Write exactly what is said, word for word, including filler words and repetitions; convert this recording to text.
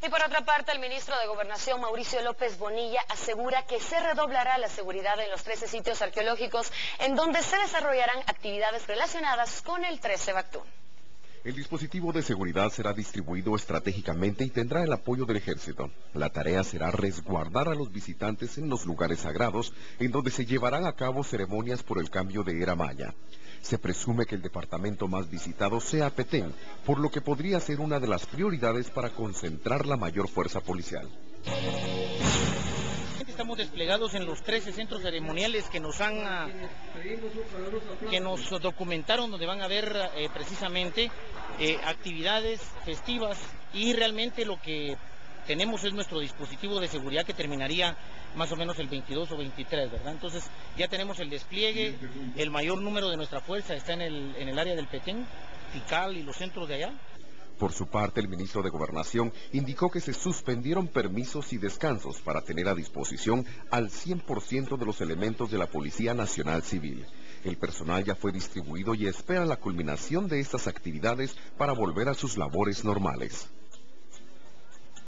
Y por otra parte, el ministro de Gobernación, Mauricio López Bonilla, asegura que se redoblará la seguridad en los trece sitios arqueológicos en donde se desarrollarán actividades relacionadas con el trece Bactún. El dispositivo de seguridad será distribuido estratégicamente y tendrá el apoyo del ejército. La tarea será resguardar a los visitantes en los lugares sagrados, en donde se llevarán a cabo ceremonias por el cambio de era maya. Se presume que el departamento más visitado sea Petén, por lo que podría ser una de las prioridades para concentrar la mayor fuerza policial. Estamos desplegados en los trece centros ceremoniales que nos han que nos documentaron, donde van a haber eh, precisamente eh, actividades festivas, y realmente lo que tenemos es nuestro dispositivo de seguridad que terminaría más o menos el veintidós o veintitrés, ¿verdad? Entonces ya tenemos el despliegue, el mayor número de nuestra fuerza está en el, en el área del Petén, Tikal y los centros de allá. Por su parte, el ministro de Gobernación indicó que se suspendieron permisos y descansos para tener a disposición al cien por ciento de los elementos de la Policía Nacional Civil. El personal ya fue distribuido y espera la culminación de estas actividades para volver a sus labores normales.